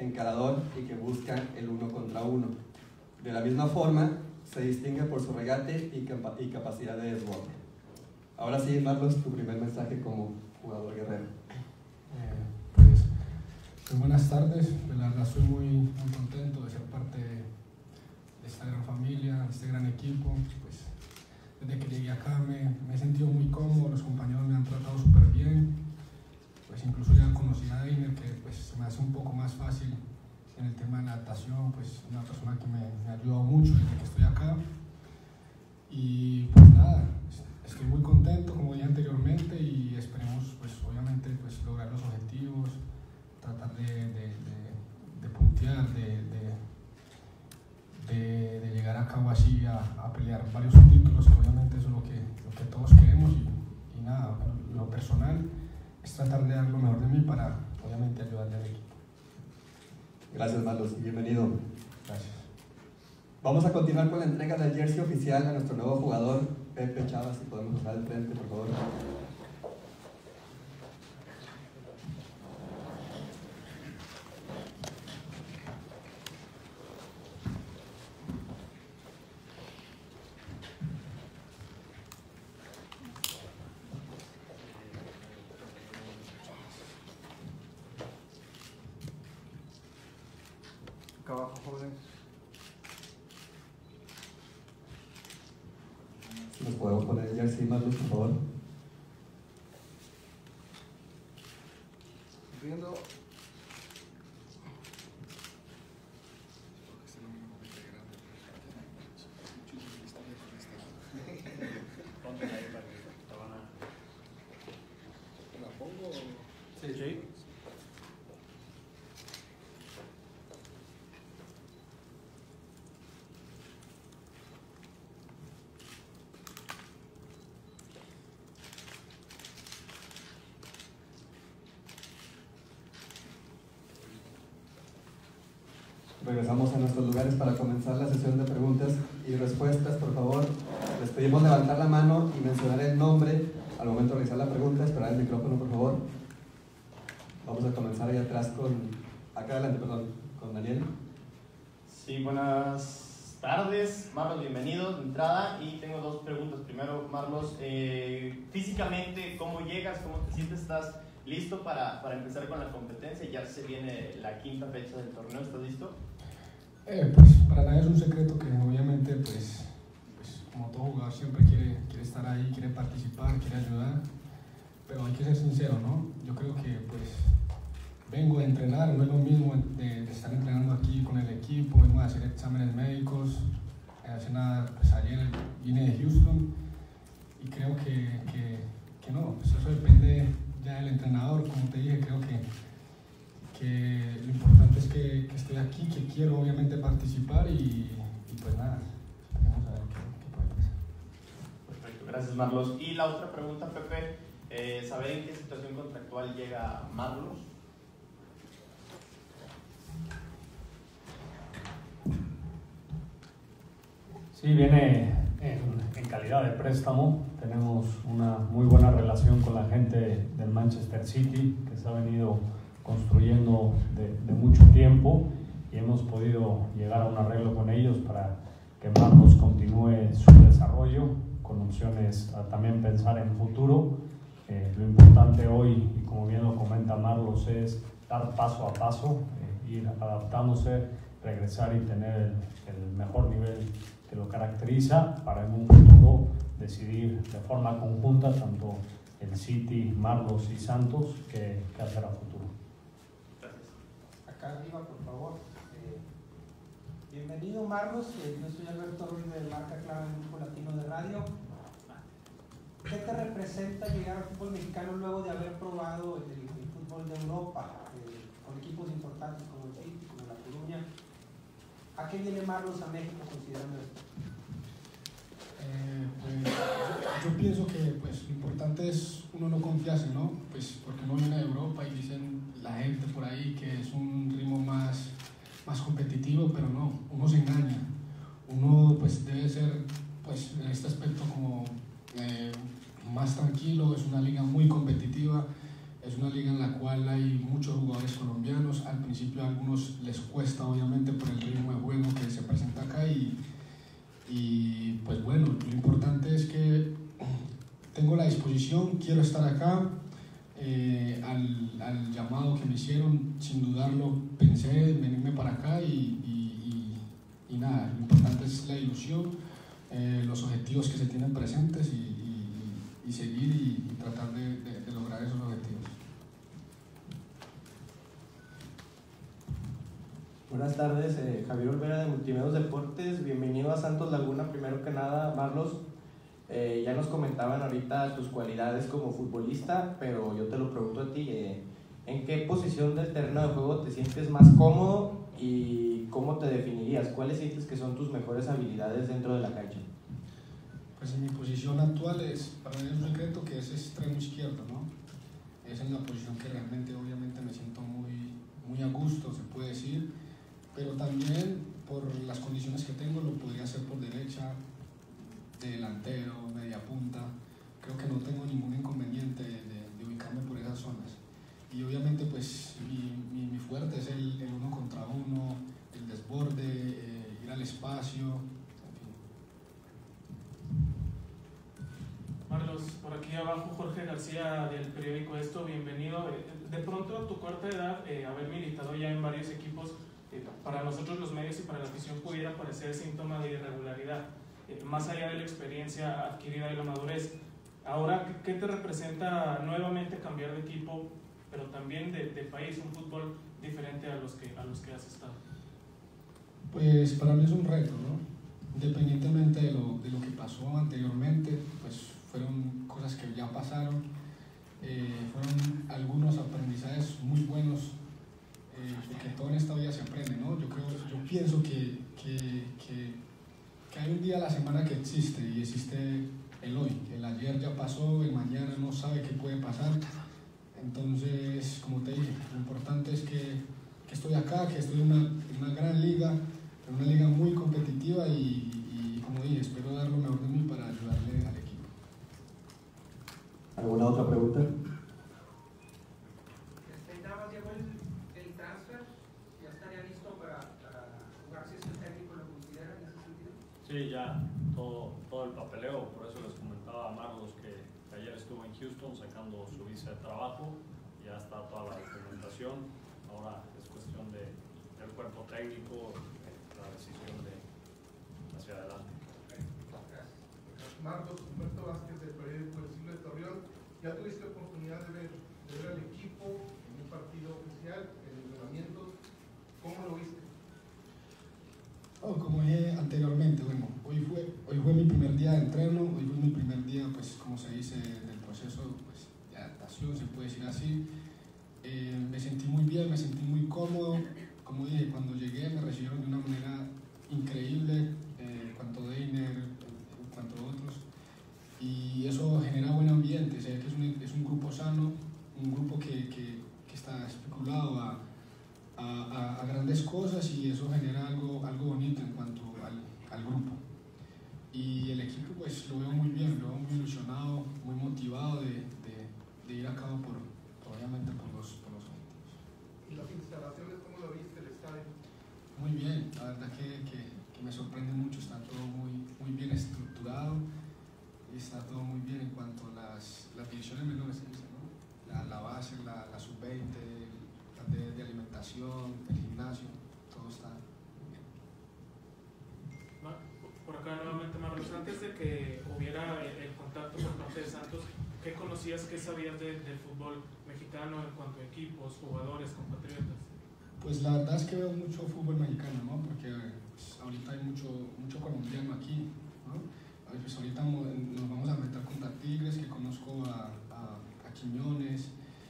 encarador y que busca el uno contra uno. De la misma forma, se distingue por su regate y capacidad de desborde. Ahora sí, Marlos, tu primer mensaje como jugador guerrero. Pues buenas tardes, la verdad estoy muy contento de ser parte de esta gran familia, de este gran equipo. Pues desde que llegué acá me he sentido muy cómodo, los compañeros me han tratado súper bien. Pues incluso ya conocí a Einer, que pues se me hace un poco más fácil en el tema de la adaptación, pues una persona que me ha ayudado mucho desde que estoy acá. Y pues nada, estoy muy contento, como dije anteriormente, y esperemos pues obviamente pues lograr los objetivos, tratar de puntear, de llegar a cabo así a pelear varios títulos, que obviamente eso es lo que todos queremos. Y nada, lo personal es tratar de dar lo mejor de mí para obviamente ayudarle al equipo. Gracias, Marlos, y bienvenido. Gracias. Vamos a continuar con la entrega del jersey oficial a nuestro nuevo jugador, Pepe Chavas, si podemos pasar al frente, por favor. Acá abajo, jóvenes. ¿Nos podemos poner el jersey, Marlos, por favor? Viendo. ¿La pongo? Sí. Regresamos a nuestros lugares para comenzar la sesión de preguntas y respuestas. Por favor, les pedimos levantar la mano y mencionar el nombre al momento de realizar la pregunta. Esperar el micrófono, por favor. Vamos a comenzar ahí atrás acá adelante, con Daniel. Sí, buenas tardes, Marlos, bienvenido de entrada. Y tengo dos preguntas. Primero, Marlos, físicamente, ¿cómo llegas? ¿Cómo te sientes? ¿Estás listo para empezar con la competencia? Ya se viene la quinta fecha del torneo, ¿estás listo? Pues para nadie es un secreto que obviamente pues como todo jugador siempre quiere estar ahí, quiere participar, quiere ayudar, pero hay que ser sincero, ¿no? Yo creo que pues vengo a entrenar, no es lo mismo de estar entrenando aquí con el equipo, vengo a hacer exámenes médicos. Hace nada, pues ayer vine de Houston y creo que no, pues eso depende ya del entrenador. Como te dije, creo que lo importante es que estoy aquí, que quiero obviamente participar y pues nada, vamos a ver qué puede pasar. Perfecto, gracias, Marlos. Y la otra pregunta, Pepe, ¿saber en qué situación contractual llega Marlos? Sí, viene en calidad de préstamo. Tenemos una muy buena relación con la gente del Manchester City, que se ha venido construyendo de mucho tiempo, y hemos podido llegar a un arreglo con ellos para que Marlos continúe su desarrollo, con opciones a también pensar en futuro. Lo importante hoy, y como bien lo comenta Marlos, es dar paso a paso, ir adaptándose, regresar y tener el mejor nivel que lo caracteriza, para en un futuro decidir de forma conjunta tanto el City, Marlos y Santos qué hacer a futuro. Acá arriba, por favor. Bienvenido, Marlos. Yo soy Alberto Ruiz de Marca Clave del Grupo Latino de Radio. ¿Qué te representa llegar al fútbol mexicano luego de haber probado el fútbol de Europa, con equipos importantes como el City, como la Coruña? ¿A qué viene Marlos a México considerando esto? Pues yo pienso que pues, lo importante es uno no confiarse, ¿no? Pues porque uno viene de Europa y dicen la gente por ahí que es un ritmo más competitivo, pero no, uno se engaña. Uno pues debe ser pues en este aspecto como más tranquilo. Es una liga muy competitiva, es una liga en la cual hay muchos jugadores colombianos. Al principio algunos les cuesta obviamente por el ritmo de juego que se presenta acá y pues bueno, lo importante es que tengo la disposición, quiero estar acá. Al llamado que me hicieron, sin dudarlo, pensé en venirme para acá y nada, lo importante es la ilusión, los objetivos que se tienen presentes y seguir y tratar de lograr esos objetivos. Buenas tardes, Javier Olvera de Multimedios Deportes, bienvenido a Santos Laguna. Primero que nada, Marlos, ya nos comentaban ahorita tus cualidades como futbolista, pero yo te lo pregunto a ti, ¿en qué posición del terreno de juego te sientes más cómodo y cómo te definirías? ¿Cuáles sientes que son tus mejores habilidades dentro de la cancha? Pues en mi posición actual para mí es un secreto que es extremo izquierdo, ¿no? Es en la posición que realmente obviamente me siento muy a gusto, se puede decir, pero también por las condiciones que tengo lo podría hacer por derecha, de delantero, media punta. Creo que no tengo ningún inconveniente de ubicarme por esas zonas. Y obviamente pues mi fuerte es el uno contra uno, el desborde, ir al espacio, en fin. Marlos, por aquí abajo Jorge García del periódico Esto, bienvenido. De pronto a tu corta edad, haber militado ya en varios equipos, para nosotros los medios y para la afición pudiera parecer síntoma de irregularidad. Más allá de la experiencia adquirida y la madurez, ahora, ¿qué te representa nuevamente cambiar de equipo, pero también de país, un fútbol diferente a los que has estado? Pues para mí es un reto, ¿no? Independientemente de lo que pasó anteriormente, pues fueron cosas que ya pasaron, fueron algunos aprendizajes muy buenos, porque todo en esta vida se aprende, ¿no? Yo pienso que hay un día a la semana que existe y existe el hoy. El ayer ya pasó, el mañana no sabe qué puede pasar. Entonces, como te dije, lo importante es que estoy acá, que estoy en una gran liga, en una liga muy competitiva y como dije, espero dar lo mejor de mí para ayudarle al equipo. ¿Alguna otra pregunta? Nada más llegó el transfer, ¿ya estaría listo para jugar si es el técnico lo considera en ese sentido? Sí, ya todo el papeleo, por eso les comentaba a Marlos que ayer estuvo en Houston sacando su visa de trabajo, ya está toda la documentación, ahora es cuestión del cuerpo técnico, la decisión de hacia adelante. Gracias. Marlos, Humberto Vázquez del periódico El Siglo de Torreón, ya tuviste oportunidad de ver al equipo en un partido oficial, en entrenamientos, ¿cómo lo viste? Como dije anteriormente, bueno, hoy fue mi primer día de entreno, hoy fue mi primer día, pues como se dice, del proceso pues, de adaptación, se puede decir así. Me sentí muy bien, me sentí muy cómodo. Como dije, cuando llegué me recibieron de una manera increíble, tanto Deiner, en cuanto a otros, y eso genera buen ambiente. Se ve que es un grupo sano, un grupo que está especulado a grandes cosas y eso genera algo bonito en cuanto al grupo. Y el equipo pues lo veo muy bien, lo veo muy ilusionado, muy motivado de ir a cabo obviamente por los objetivos. ¿Y las instalaciones, cómo lo viste, el estadio? Muy bien, la verdad que me sorprende mucho, está todo muy bien estructurado y está todo muy bien en cuanto a las divisiones menores, ¿no? La base, la sub-20, de alimentación, el gimnasio, todo está muy bien. Por acá nuevamente, Marlos, antes de que hubiera el contacto por parte de Santos, ¿qué conocías, qué sabías del fútbol mexicano en cuanto a equipos, jugadores, compatriotas? Pues la verdad es que veo mucho fútbol mexicano, ¿no? Porque pues, ahorita hay mucho colombiano aquí, ¿no? Pues ahorita nos vamos a meter contra Tigres, que conozco a Quiñones,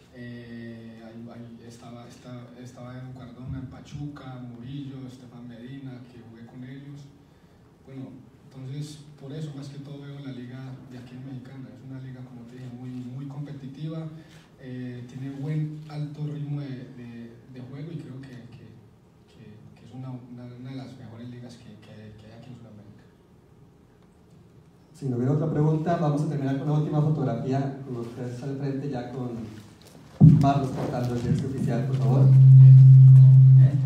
estaba en Cardona, en Pachuca, Murillo, Estefan Medina, que jugué con ellos. Bueno, entonces por eso más que todo veo la liga de aquí en Mexicana. Es una liga, como te dije, muy competitiva, tiene buen alto ritmo de juego y creo que es una de las mejores ligas que hay aquí en Sudamérica. Si no hubiera otra pregunta, vamos a terminar con la última fotografía con ustedes al frente, ya con Marlos portando el jersey oficial, por favor.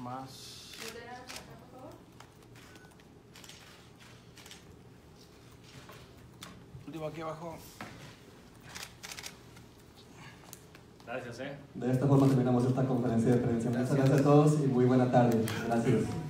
más. Último aquí abajo. Gracias, De esta forma terminamos esta conferencia de prensa. Muchas gracias a todos y muy buena tarde. Gracias.